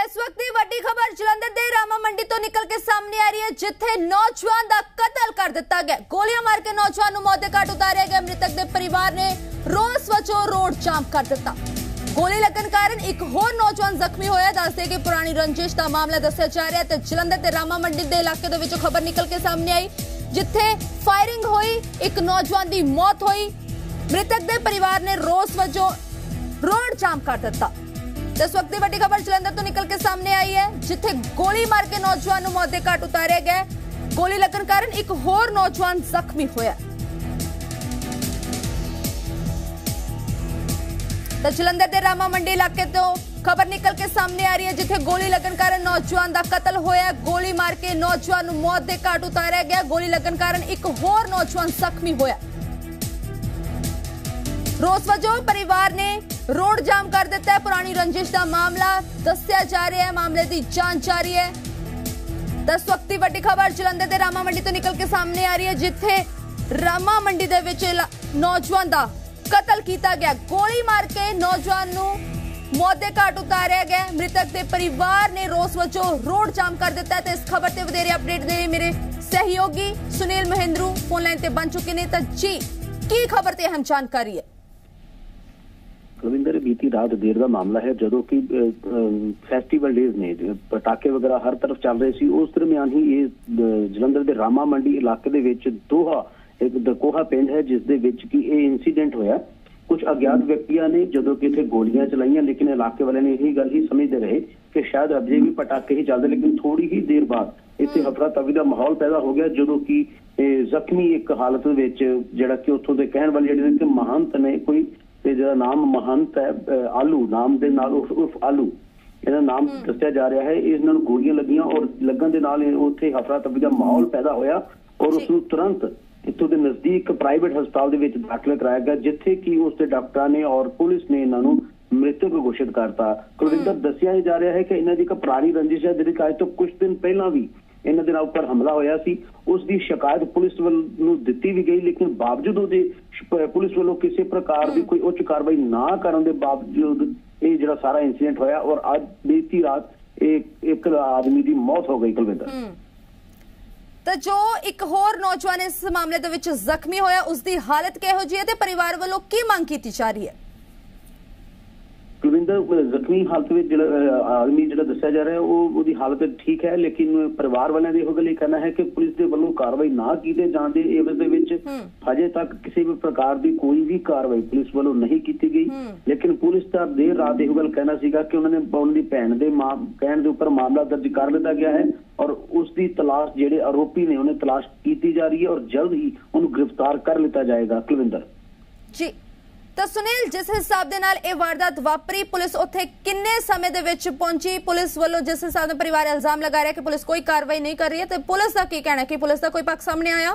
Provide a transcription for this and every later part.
इस वक्त की वड्डी खबर जलंधर दे रामा मंडी तो निकल के सामने आ रही है, जिथे नौजवान का कतल कर दिता गया। गोलियां मार के नौजवान को मौत दे घाट उतारिया गया। मृतक के परिवार ने रोस वजों रोड जाम कर दिता। गोली लगन कारण एक होर नौजवान जख्मी होया। दसदे कि पुरानी रंजिश का मामला दस्या जा रहा है। जलंधर ते रामा मंडी के इलाके दे विचों खबर निकल के सामने आई, जिथे फायरिंग हुई, एक नौजवान की मौत हुई। मृतक के परिवार ने रोस वजों रोड जाम कर दिता। इस वक्त की वड्डी खबर जलंधर तो निकल के सामने आई है, जिथे गोली मार के नौजवान को मौत दे घाट उतारिया गया। गोली लगन कारण एक होर नौजवान जख्मी होया। तो जलंधर के रामा मंडी इलाके तो खबर निकल के सामने आ रही है, जिथे गोली लगन कारण नौजवान का कतल होया। गोली मार के नौजवान को मौत दे घाट उतारिया गया। गोली लगन कारण एक होर नौजवान जख्मी होया। रोस वजों परिवार ने रोड जाम कर दिता है। पुरानी रंजिश का मामला दस्या जा रहा है, मामले की जांच जारी है। 10 वक्त की वड्डी खबर जलंधर के रामा मंडी तो निकल के सामने आ रही है, जिथे रामा मंडी दे विच नौजवान का कतल किया गया। गोली मार के नौजवान को मौत दे घाट उतारिया गया। मृतक के परिवार ने रोस वजों रोड जाम कर दिता है। तो इस खबर से वधेरे अपडेट दे मेरे सहयोगी सुनील महेंद्रू फोन लाइन से बन चुके हैं। तो जी की खबर से अहम जानकारी है? रविंदर, बीती रात देर का मामला है, जो कि फैसटीवल डेज ने पटाखे वगैरह हर तरफ चल रहे सी। उस दरमियान ही ये जलंधर के रामा मंडी इलाके दे विच दोहा एक दकोहा पिंड है, जिस दे विच कि ये इंसीडेंट होया। कुछ अज्ञात व्यक्तियों ने जो कि इत्थे गोलियां चलाइयां, लेकिन इलाके वाले ने यही गल ही समझते रहे कि शायद अजे भी पटाखे ही चलते। लेकिन थोड़ी ही देर बाद इत्थे हफरा तफरी का माहौल पैदा हो गया, जो कि जख्मी एक हालत विच जिहड़ा कि उत्थों दे कहण वाले जिहड़े कि महंत ने कोई जिहदा नाम महंत है आलू नाम दे नाल उर्फ आलू इहदा नाम दस्सिया जा रहा है। इस नाल गोलियां लगियां और लगन दे नाल उत्थे हफरा तफरी का माहौल पैदा होया और उसनूं तुरंत इत्थों दे नजदीक प्राइवेट हस्पताल दे विच दाखिल कराया गया, जिथे कि उसके डॉक्टरां ने और पुलिस ने इन्हां नूं मृतक घोषित करता। कुलविंदर, दस्सिया जा रहा है कि इन्हां दी इक पुरानी रंजिश है, जिहदी अज तो कुछ दिन पहला भी इन्हां दे नाल उपर हमला होया सी। उसकी शिकायत पुलिस वालों दिती भी गई, लेकिन बावजूद उहदे पुलिस वालों किसी प्रकार की कोई उच्च कार्रवाई ना करने के बावजूद ये जिहड़ा सारा इंसीडेंट होया और आज बीती रात एक आदमी की मौत हो गई। कुलविंदर, तो जो एक होर नौजवान इस मामले दे विच जख्मी होया, उसकी हालत किहो जी है ते परिवार वालों की मांग की जा रही है? कुलविंदर, जख्मी हालत में आदमी जो दस्या जा रहा है वो हालत ठीक है, लेकिन परिवार वालों का यह गल कहना है कि पुलिस के वालों कार्रवाई ना की जाने हजे तक किसी भी प्रकार की कोई भी कार्रवाई पुलिस वालों नहीं की गई। लेकिन पुलिस का देर रात यह गल कहना सीगा कि उन्होंने उनकी भैन के कहने के उपर मामला दर्ज कर लिया गया है और उसकी तलाश जेडे आरोपी ने उन्हें तलाश की जा रही है और जल्द ही उन्हें गिरफ्तार कर लिया जाएगा। कुलविंदर जी, तो सुनील, जिस हिसाब दे नाल ये वारदात वापरी, पुलिस उत्थे किन्ने समय दे विच पहुंची? पुलिस वालों जिस हिसाब से परिवार इल्जाम लगा रहा है कि पुलिस कोई कार्रवाई नहीं कर रही है, तो पुलिस का की कहना है कि पुलिस का कोई पक्ष सामने आया?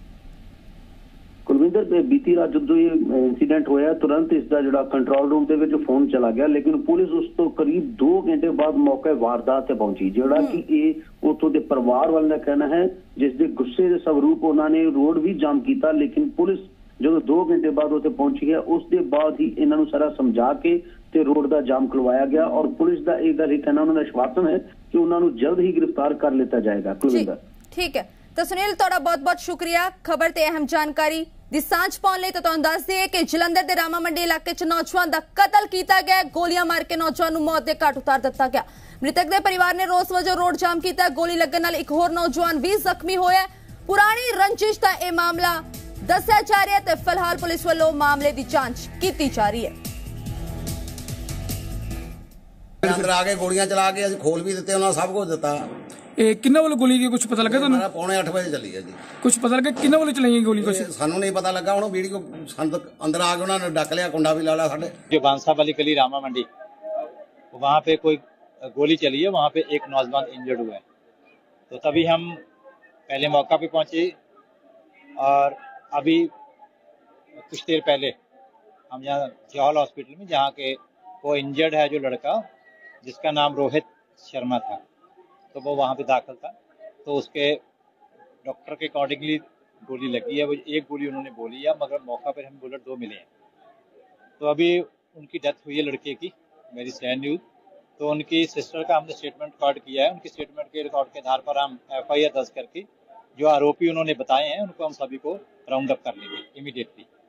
कुलविंदर, बीती रात जो ये इंसीडेंट होया तुरंत इसका जो कंट्रोल रूम के विच फोन चला गया, लेकिन पुलिस उस तो करीब 2 घंटे बाद मौके वारदात से पहुंची, जोड़ा कि ये उतों के परिवार वाले का कहना है, जिसके गुस्से के स्वरूप उन्होंने रोड भी जाम किया। लेकिन पुलिस जो 2 घंटे बाद उसे पहुंची है, उसके बाद ही इन्होंने सारा समझा के ते रोड का जाम खुलवाया गया और पुलिस का एक गल कहना उन्होंने आश्वासन है कि उन्होंने जल्द ही गिरफ्तार कर लिया जाएगा। ठीक है, तो सुनील, तुहाडा बहुत बहुत शुक्रिया खबर ते अहम जानकारी दी सांझ पाउण लई। तो तुहानूं दस दईए कि जलंधर के रामा मंडी इलाके च नौजवान का कतल किया गया। गोलियां मार के नौजवान को मौत के घाट उतार दिता गया। मृतक के परिवार ने रोस वजों रोड जाम किया। गोली लगन नाल एक होर नौजवान भी जख्मी होया। पुरानी रंजिश का यह मामला दस्या जा रहा है, तो फिलहाल पुलिस वालों मामले की जांच की जा रही है। अंदर आके गोलियां चला के खोल भी दिते, उन्होंने सब कुछ दिता। किन्ना वालों गोली की कुछ पता लगा? तो पौने 8 बजे चली है जी। कुछ पता लगा किन्ना वालों चलाई गोली? कुछ सानू नहीं पता लगा। हूँ वीडियो अंदर आके उन्होंने डक लिया, कुंडा भी ला लिया। साढ़े जो बांसा वाली गली रामा मंडी, वहाँ पे कोई गोली चली है, वहाँ पे एक नौजवान इंजर्ड हुआ है। तो तभी हम पहले मौका पे पहुंचे और अभी कुछ देर पहले हम यहाँ जवाहर हॉस्पिटल में, जहाँ के वो इंजर्ड है जो लड़का जिसका नाम रोहित शर्मा था, तो वो वहाँ पे दाखिल था। तो उसके डॉक्टर के अकॉर्डिंगली गोली लगी है। वो एक गोली उन्होंने बोली है, मगर मौका पर हमें बुलेट 2 मिले हैं। तो अभी उनकी डेथ हुई है लड़के की, मेरी सैड न्यूज़। तो उनकी सिस्टर का हमने स्टेटमेंट रिकॉर्ड किया है। उनकी स्टेटमेंट के रिकॉर्ड के आधार पर हम FIR दर्ज करके जो आरोपी उन्होंने बताए हैं उनको हम सभी को राउंड अप कर लेंगे इमीडिएटली।